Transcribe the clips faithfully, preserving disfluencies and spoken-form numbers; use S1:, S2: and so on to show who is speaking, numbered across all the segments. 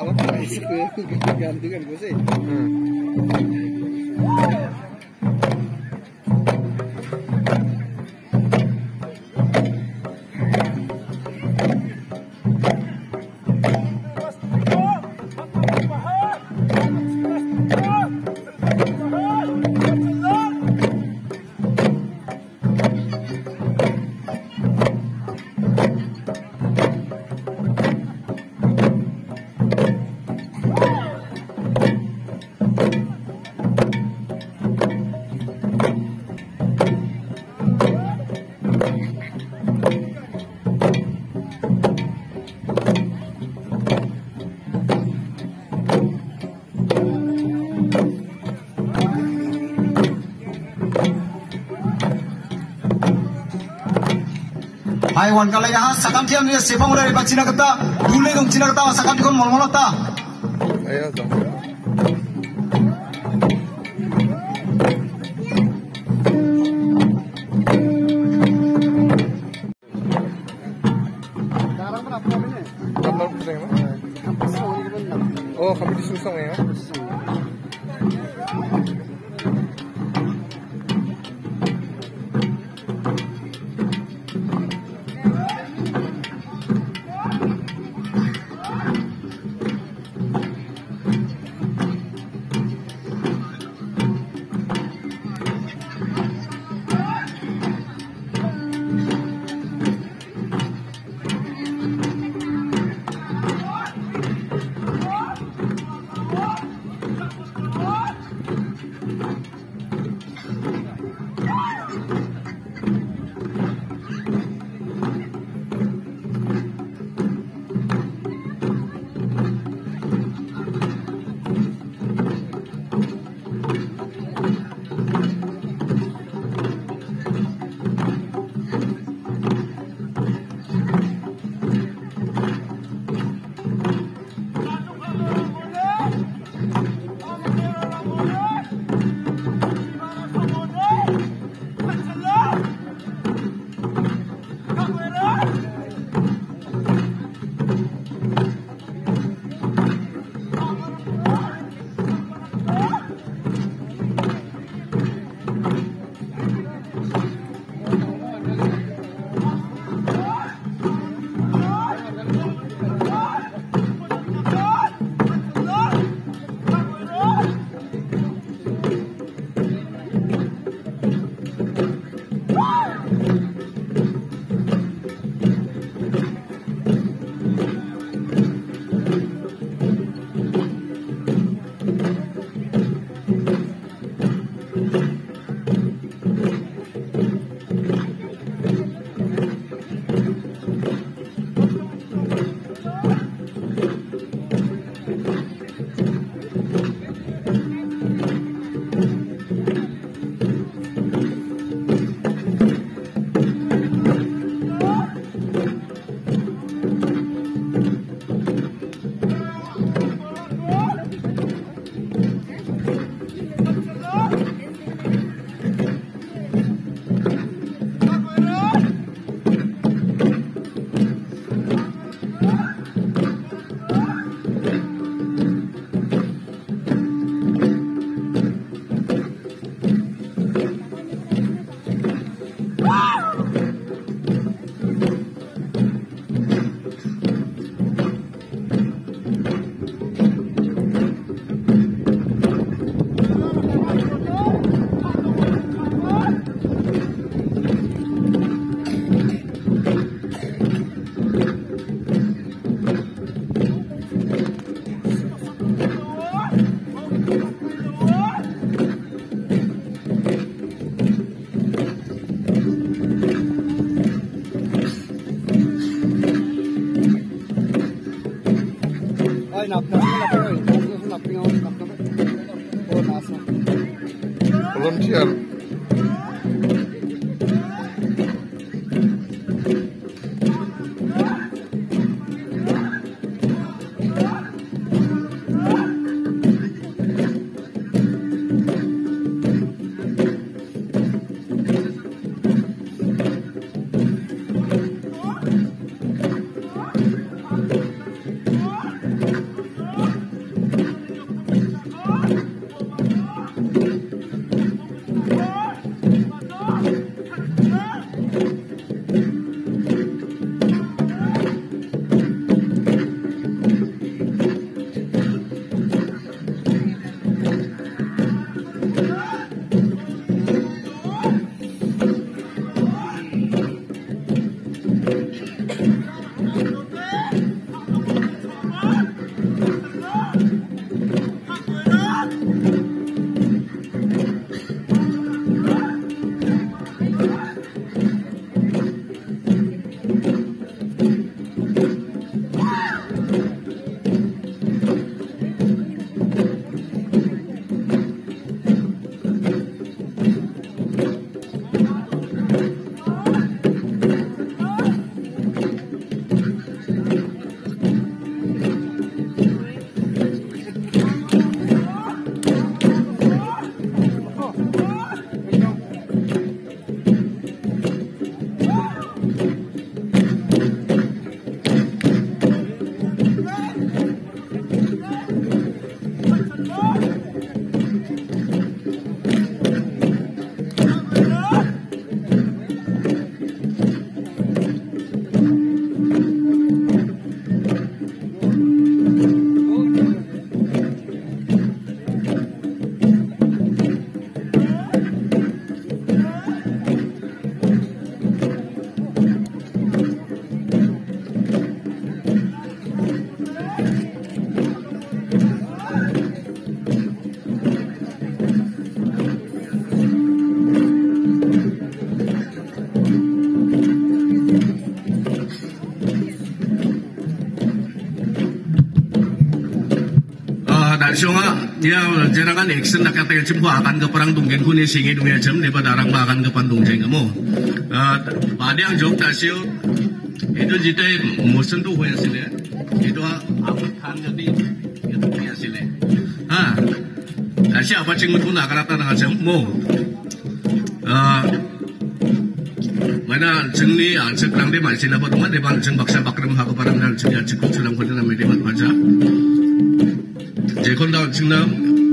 S1: gantikan gue sih.
S2: Hai Wangala ya sakam tiam ni sepang udah ribat cina kata dulu dong cina kata sakam dikon mol molot ta.
S1: Ayo dong. Oh, kami disusung ya. Volunteer.
S3: dan songa ya jerakan action nak kata cempu akan ke perang tunggen kuni singi dunia jam lepas darang akan ke pandung jeng kamu. Pada yang jauh tasio itu jitai musim tu hujan sini itu apa kan jadi itu dia sini. Ah, tasio apa ceng itu nak kata nak cempu. Mana ceng ni ah ceng perang dia masih dapat rumah dia bang ceng baksa bakram hak perang dan ceng ya cukup sulam kau nama dia baca. Jekon dah ceng nam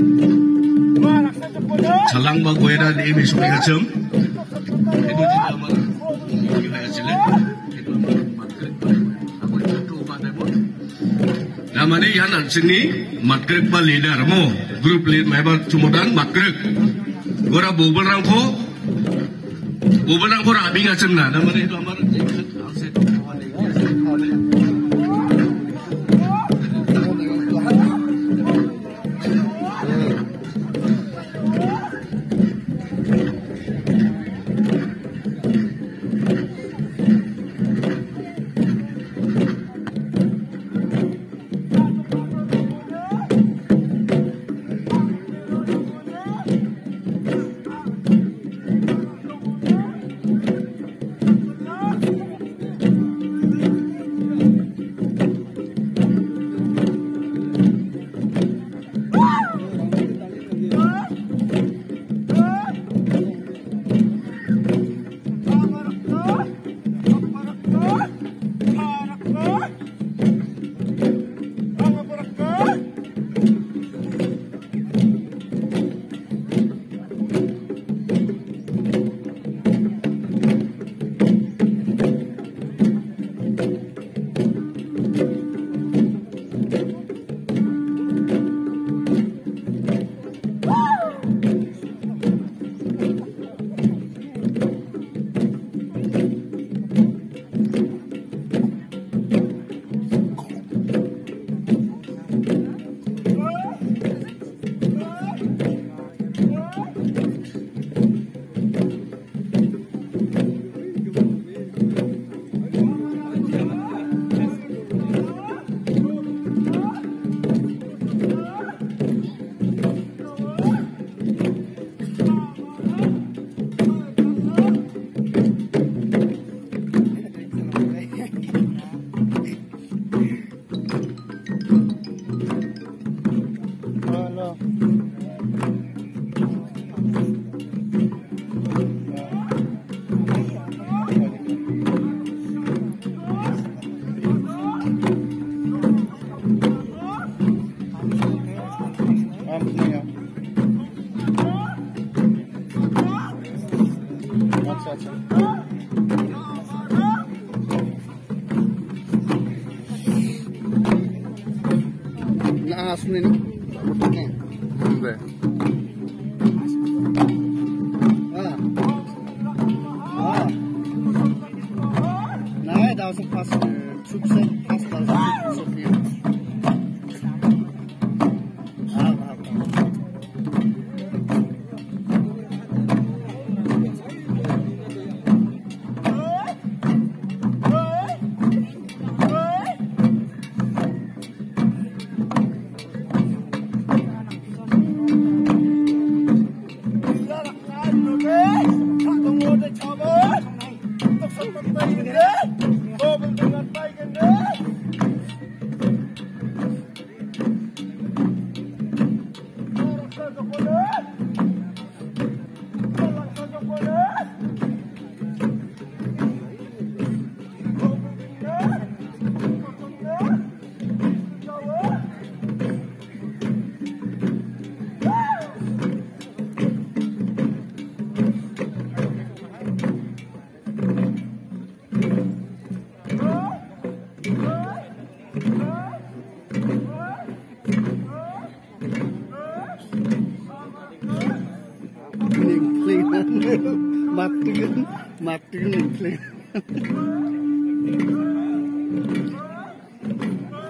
S3: Salang ba goyra di imi sukai kacem itu tidak mana itu hanya sila itu aku jatuh pada pun namanya yang sini matkrek pa leader mo grup lead member cumudan matkrek gora bubul rangko bubul rangko rabi kacem na namanya itu amar
S1: Asli ni. Ni. Boleh. Ah. Ah. Nah, dah usah pas cukup pas dah Sofia. Ah, ah. Matikan, matikan,